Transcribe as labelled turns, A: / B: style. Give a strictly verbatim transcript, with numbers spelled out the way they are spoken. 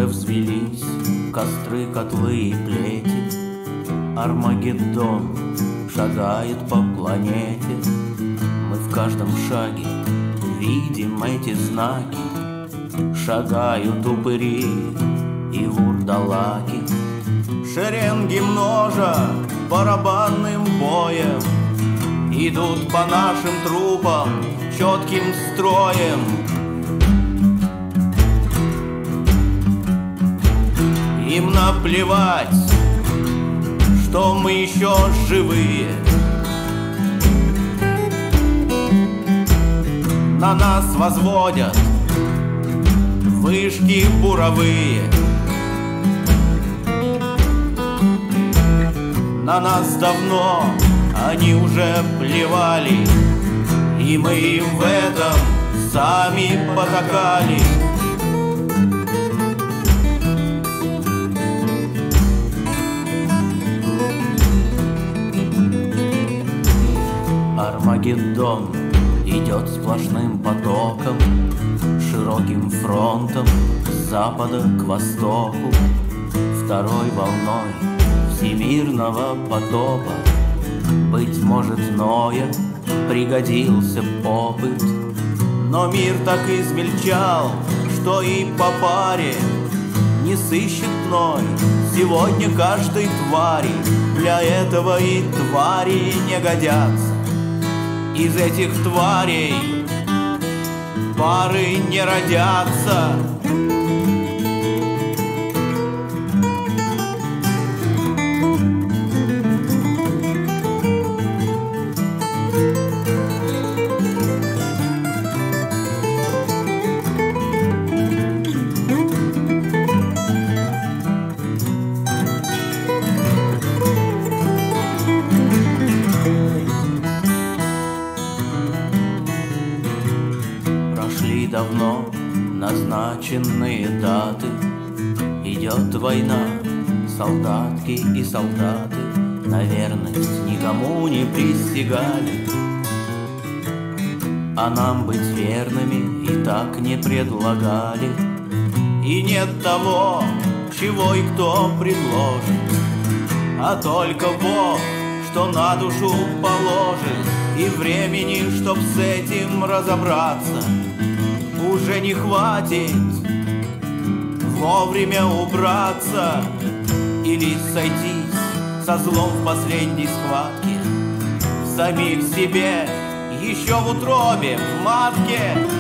A: взвелись костры, котлы и плети. Армагеддон шагает по планете. Мы в каждом шаге видим эти знаки. Шагают упыри и вурдалаки. Шеренги множа барабанным боем идут по нашим трупам четким строем. Им наплевать, что мы еще живые. На нас возводят вышки буровые. На нас давно они уже плевали, и мы им в этом сами потакали. Армагеддон идет сплошным потоком, широким фронтом с запада к востоку. Второй волной всемирного потопа, быть может, Ноя пригодился опыт. Но мир так измельчал, что и по паре не сыщет Ной сегодня каждой твари. Для этого и твари не годятся. Из этих тварей пары не родятся. Давно назначенные даты. Идет война, солдатки и солдаты на верность никому не присягали. А нам быть верными и так не предлагали. И нет того, чего и кто предложит, а только Бог, что на душу положит. И времени, чтоб с этим разобраться, уже не хватит. Вовремя убраться или сойтись со злом в последней схватке. В самих себе, еще в утробе, в матке.